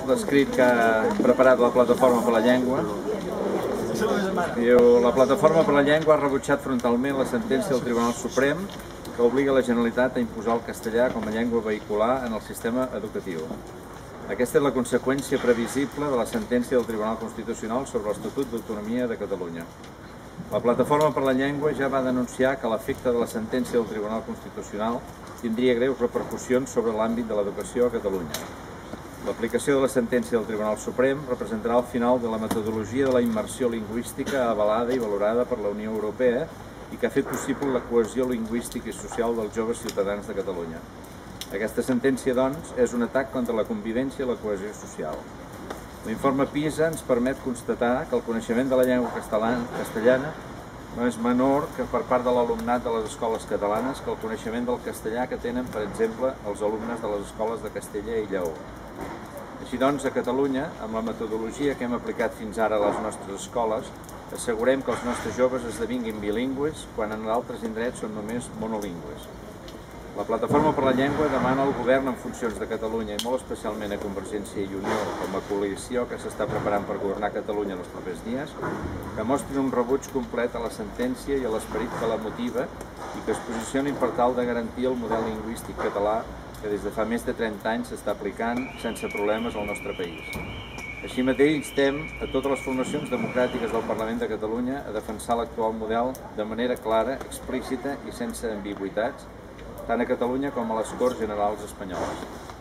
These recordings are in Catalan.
l'escrit que ha preparat la Plataforma per la Llengua. Diu: la Plataforma per la Llengua ha rebutjat frontalment la sentència del Tribunal Suprem que obliga la Generalitat a imposar el castellà com a llengua vehicular en el sistema educatiu. Aquesta és la conseqüència previsible de la sentència del Tribunal Constitucional sobre l'Estatut d'Autonomia de Catalunya. La Plataforma per la Llengua ja va denunciar que l'efecte de la sentència del Tribunal Constitucional tindria greus repercussions sobre l'àmbit de l'educació a Catalunya. L'aplicació de la sentència del Tribunal Suprem representarà el final de la metodologia de la immersió lingüística avalada i valorada per la Unió Europea i que ha fet possible la cohesió lingüística i social dels joves ciutadans de Catalunya. Aquesta sentència, doncs, és un atac contra la convivència i la cohesió social. L'informe PISA ens permet constatar que el coneixement de la llengua castellana no és menor que per part de l'alumnat de les escoles catalanes que el coneixement del castellà que tenen, per exemple, els alumnes de les escoles de Castella i Lleó. Així doncs, a Catalunya, amb la metodologia que hem aplicat fins ara a les nostres escoles, assegurem que els nostres joves esdevinguin bilingües quan en altres indrets són només monolingües. La Plataforma per la Llengua demana al Govern en funcions de Catalunya i molt especialment a Convergència i Unió, com a coalició que s'està preparant per governar Catalunya en els propers dies, que mostrin un rebuig complet a la sentència i a l'esperit que la motiva i que es posicionin per tal de garantir el model lingüístic català que des de fa més de 30 anys s'està aplicant sense problemes al nostre país. Així mateix, instem a totes les formacions democràtiques del Parlament de Catalunya a defensar l'actual model de manera clara, explícita i sense ambigüitats, tant a Catalunya com a les Corts Generals espanyoles.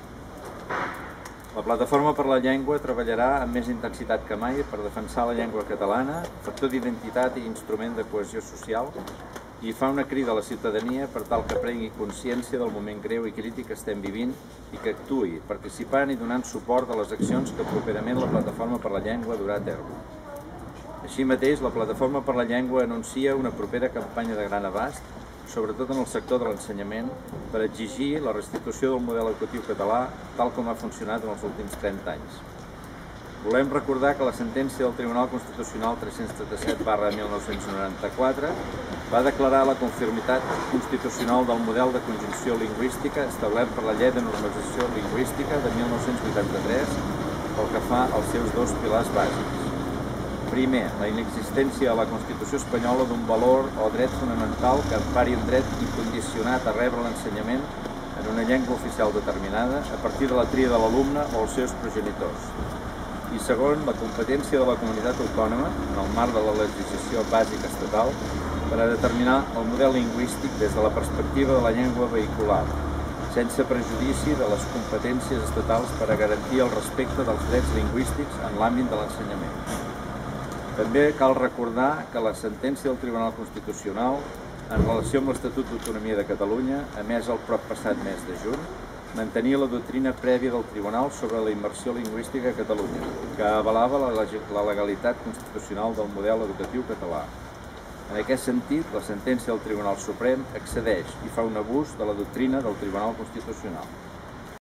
La Plataforma per la Llengua treballarà amb més intensitat que mai per defensar la llengua catalana, factor d'identitat i instrument de cohesió social, i fa una crida a la ciutadania per tal que prengui consciència del moment greu i crític que estem vivint i que actuï, participant i donant suport a les accions que properament la Plataforma per la Llengua durà a terme. Així mateix, la Plataforma per la Llengua anuncia una propera campanya de gran abast, sobretot en el sector de l'ensenyament, per exigir la restitució del model educatiu català tal com ha funcionat en els últims 30 anys. Volem recordar que la sentència del Tribunal Constitucional 337/1994 va declarar la conformitat constitucional del model de conjunció lingüística establert per la Llei de Normalització Lingüística de 1983 pel que fa als seus dos pilars bàsics. Primer, la inexistència a la Constitució espanyola d'un valor o dret fonamental que empari un dret incondicionat a rebre l'ensenyament en una llengua oficial determinada a partir de la tria de l'alumne o els seus progenitors. I segon, la competència de la comunitat autònoma, en el marc de la legislació bàsica estatal, per a determinar el model lingüístic des de la perspectiva de la llengua vehicular, sense prejudici de les competències estatals per a garantir el respecte dels drets lingüístics en l'àmbit de l'ensenyament. També cal recordar que la sentència del Tribunal Constitucional en relació amb l'Estatut d'Autonomia de Catalunya, emès el passat mes de juny, mantenia la doctrina prèvia del Tribunal sobre la immersió lingüística a Catalunya, que avalava la legalitat constitucional del model educatiu català. En aquest sentit, la sentència del Tribunal Suprem excedeix i fa un abús de la doctrina del Tribunal Constitucional.